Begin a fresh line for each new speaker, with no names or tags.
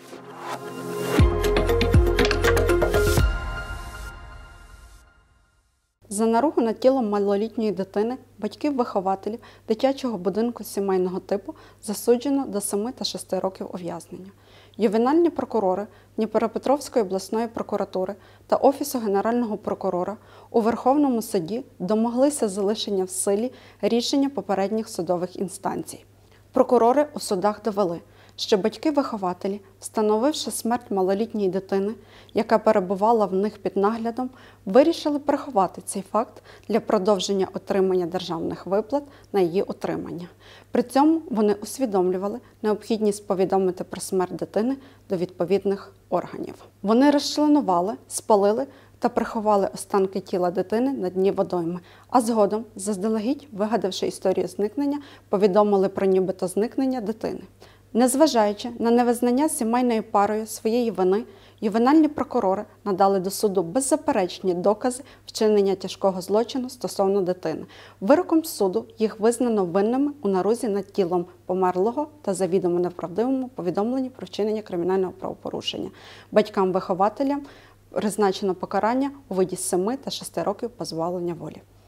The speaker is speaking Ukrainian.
За наругу над тілом малолітньої дитини батьків-вихователів дитячого будинку сімейного типу засуджено до 7 та 6 років ув'язнення. Ювенальні прокурори Дніпропетровської обласної прокуратури та Офісу Генерального прокурора у Верховному суді домоглися залишення в силі рішення попередніх судових інстанцій. Прокурори у судах довели, що батьки-вихователі, встановивши смерть малолітньої дитини, яка перебувала в них під наглядом, вирішили приховати цей факт для продовження отримання державних виплат на її утримання. При цьому вони усвідомлювали необхідність повідомити про смерть дитини до відповідних органів. Вони розчленували, спалили та приховали останки тіла дитини на дні водойми, а згодом, заздалегідь вигадавши історію зникнення, повідомили про нібито зникнення дитини. Незважаючи на невизнання сімейною парою своєї вини, ювенальні прокурори надали до суду беззаперечні докази вчинення тяжкого злочину стосовно дитини. Вироком суду їх визнано винними у нарузі над тілом померлого та завідомо неправдивому повідомленні про вчинення кримінального правопорушення. Батькам-вихователям призначено покарання у виді 7 та 6 років позбавлення волі.